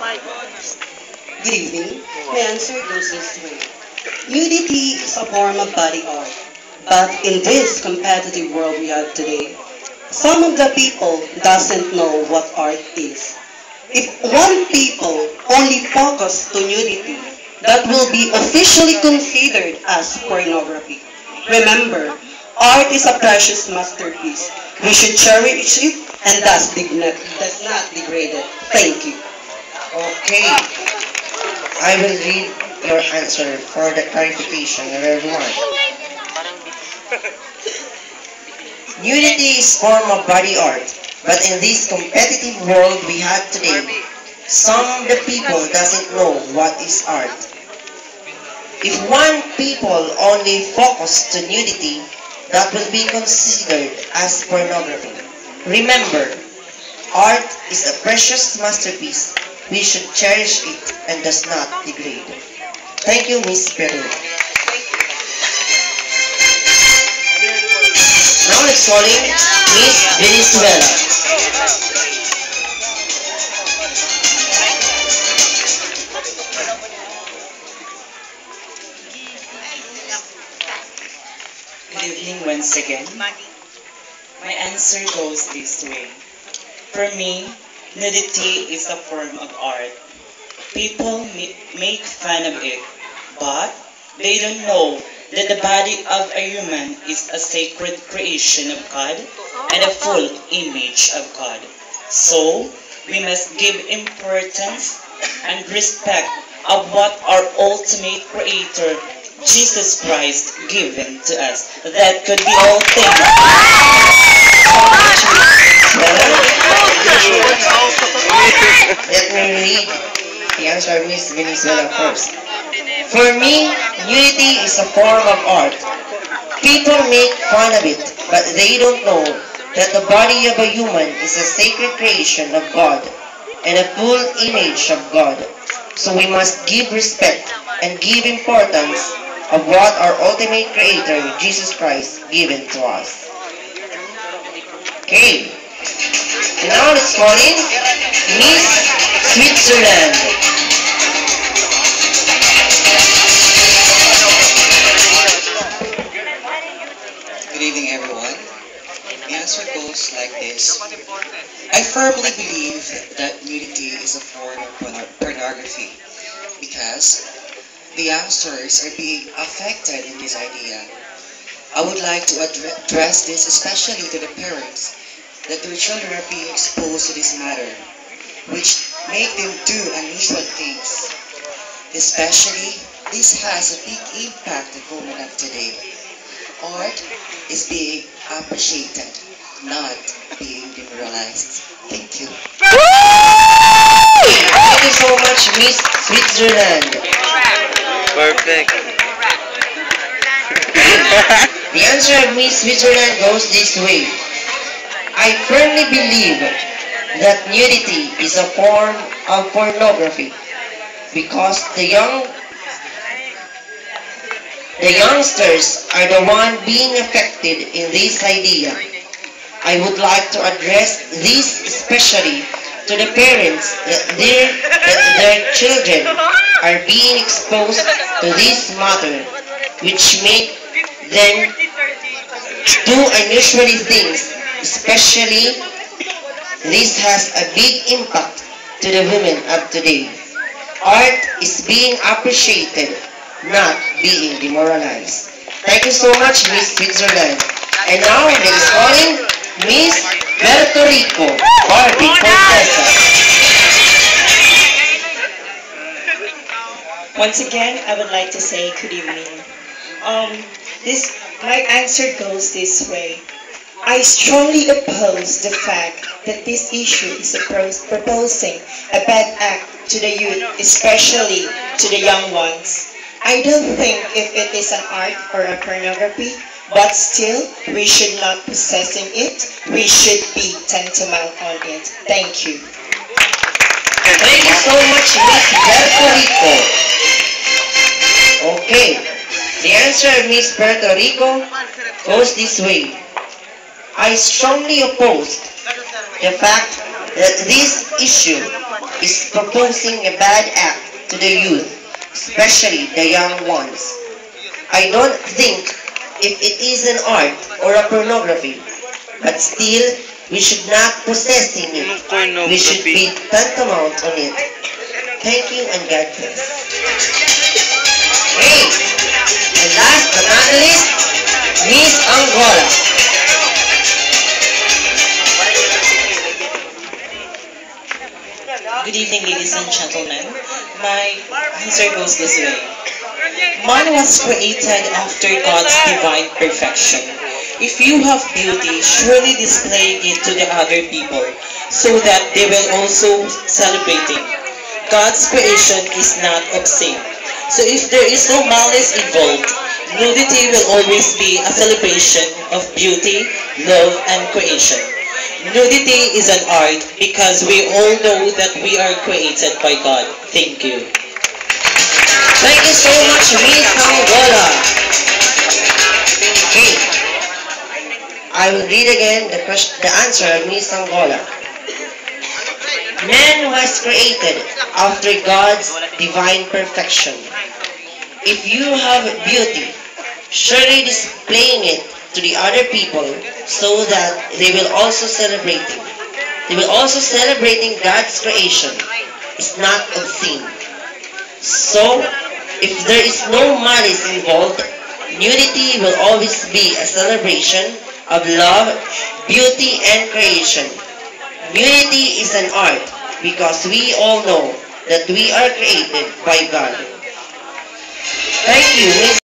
Good evening. My answer goes this way. Nudity is a form of body art. But in this competitive world we have today, some of the people doesn't know what art is. If one people only focus to nudity, that will be officially considered as pornography. Remember, art is a precious masterpiece. We should cherish it and does not degrade it. Thank you. Okay, I will read your answer for the clarification of everyone. Nudity is form of body art, but in this competitive world we have today, some of the people doesn't know what is art. If one people only focus to nudity, that will be considered as pornography. Remember, art is a precious masterpiece. We should cherish it and does not degrade. Thank you, Miss Peru. Now let's calling Miss Venezuela. Good evening once again. My answer goes this way. For me, nudity is a form of art. People make fun of it, but they don't know that the body of a human is a sacred creation of God and a full image of God. So, we must give importance and respect of what our ultimate creator, Jesus Christ, given to us. That could be all things. Let me read the answer of Miss Venezuela first. For me, nudity is a form of art. People make fun of it, but they don't know that the body of a human is a sacred creation of God and a full image of God. So we must give respect and give importance of what our ultimate creator, Jesus Christ, given to us. Okay. Now let's call in Miss Switzerland. Good evening, everyone. The answer goes like this. I firmly believe that nudity is a form of pornography because the youngsters are being affected in this idea. I would like to address this especially to the parents that their children are being exposed to this matter, which make them do unusual things. Especially, this has a big impact on women of today. Art is being appreciated, not being demoralized. Thank you. Thank you so much, Miss Switzerland. Perfect. The answer of Miss Switzerland goes this way. I firmly believe that nudity is a form of pornography because the youngsters are the one being affected in this idea. I would like to address this especially to the parents that their children are being exposed to this matter, which make them do unusual things. Especially, this has a big impact to the women of today. Art is being appreciated, not being demoralized. Thank you so much, Miss Switzerland. And now, let's call in Miss Puerto Rico, Barbie Fortesa. Once again, I would like to say good evening. My answer goes this way. I strongly oppose the fact that this issue is proposing a bad act to the youth, especially to the young ones. I don't think if it is an art or a pornography, but still, we should not possessing it. We should be tantamount on it. Thank you. Thank you so much, Miss Puerto Rico. Okay, the answer of Miss Puerto Rico goes this way. I strongly oppose the fact that this issue is proposing a bad act to the youth, especially the young ones. I don't think if it is an art or a pornography, but still, we should not possessing it. We should be tantamount on it. Thank you and God bless. Hey! And last but not least, Miss Angola. Good evening, ladies and gentlemen. My answer goes this way. Man was created after God's divine perfection. If you have beauty, surely display it to the other people, so that they will also celebrate it. God's creation is not obscene. So if there is no malice involved, nudity will always be a celebration of beauty, love, and creation. Nudity is an art because we all know that we are created by God. Thank you. Thank you so much, Miss Angola. Okay. I will read again the answer of Miss Angola. Man was created after God's divine perfection. If you have beauty, surely displaying it to the other people so that they will also celebrate it. They will also celebrating God's creation. It's not obscene. So, if there is no malice involved, nudity will always be a celebration of love, beauty, and creation. Nudity is an art because we all know that we are created by God. Thank you, Miss